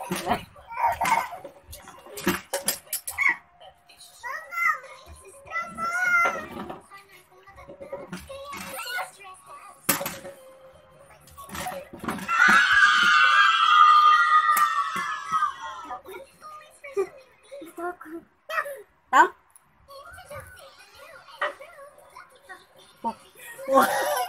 Tam? Oh.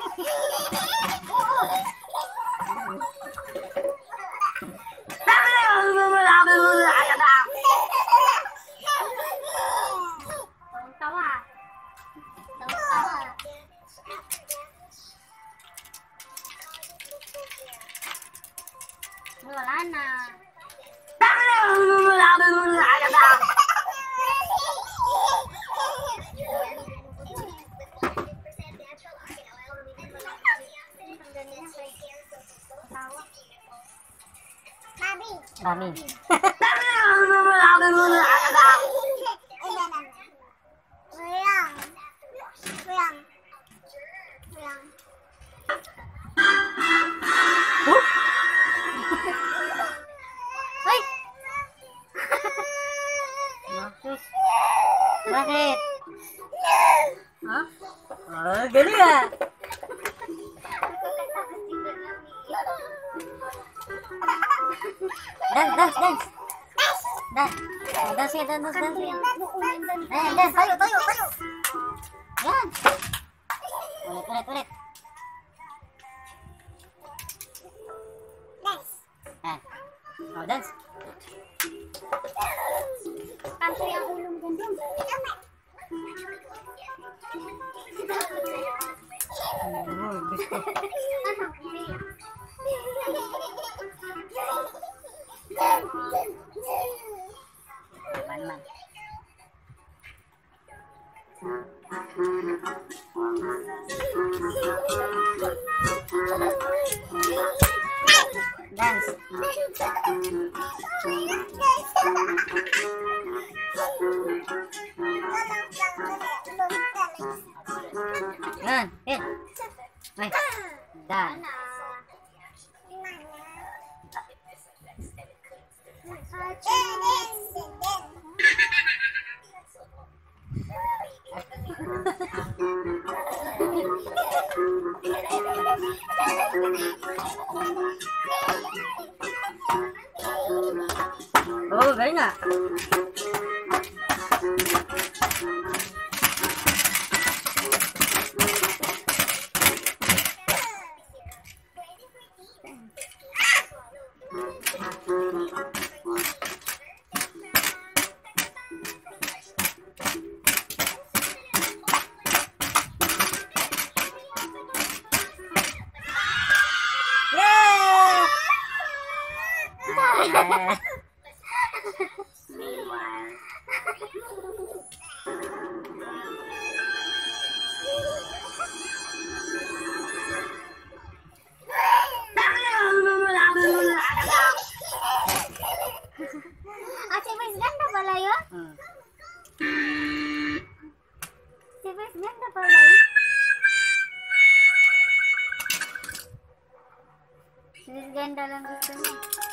Wala na. Namin. Ay! Bakit? Ha? Oh, galing ah. Dance. Dance. Dance. Tayo. Yan. Ulit. Oh, dance. Kanto yung ulo mo dun. Man. Dance. Yan. Ay. Dan. Oh, galing nga. Si Beil, ganda pala yun? Si Beil, ganda pala yun? Si Beil, ganda lang gusto niya.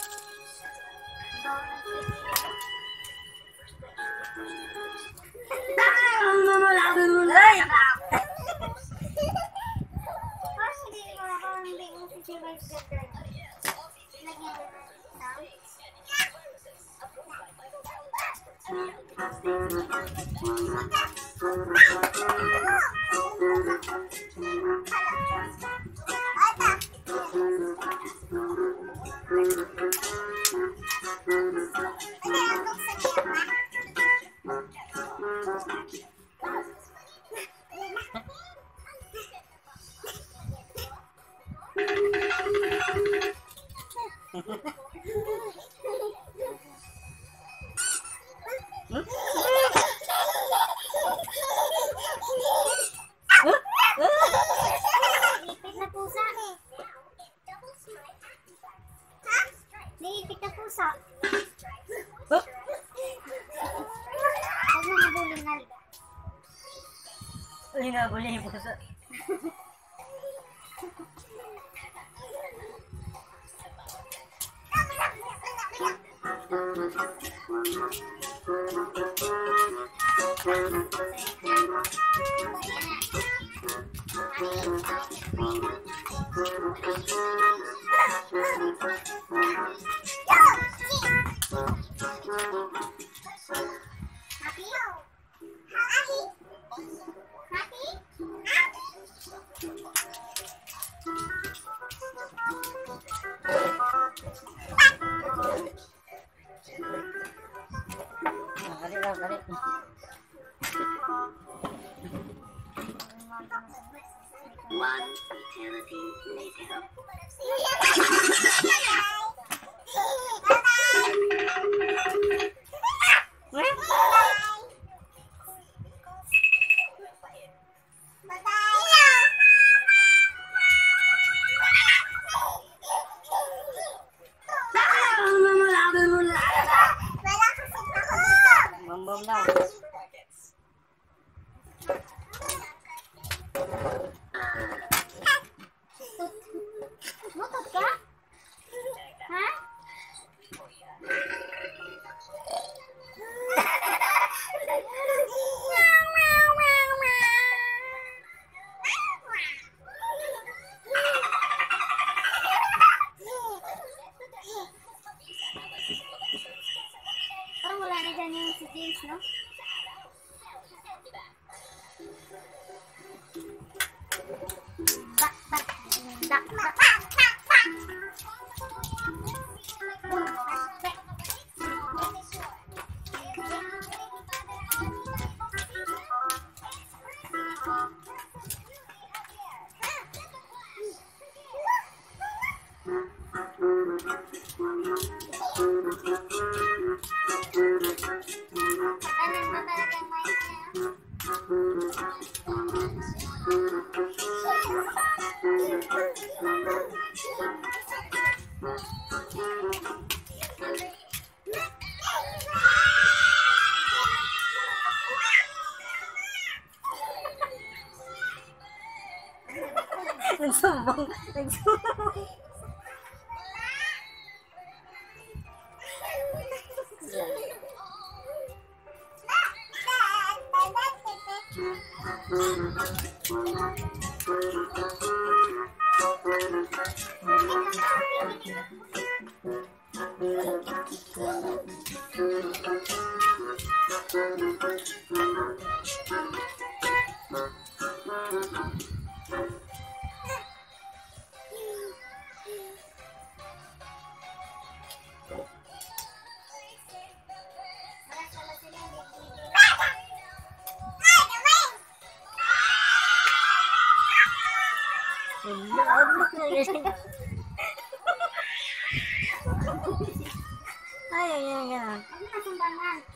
Ipit na pusa. Naipit na pusa. Huwag mo mabulingal. Hinabulin yung pusa. Happy? Happy? Happy? Kali daw, kali. One eternity later. Bom-bom daw. Mutot ka? Ha? Parang wala na dyan yung si James, no? Bak, bak, bak, bak, Ano ba talagang may Nagsumbong. Nagsumbong. Ay, ay, ay, ay. Ano na sumbangan?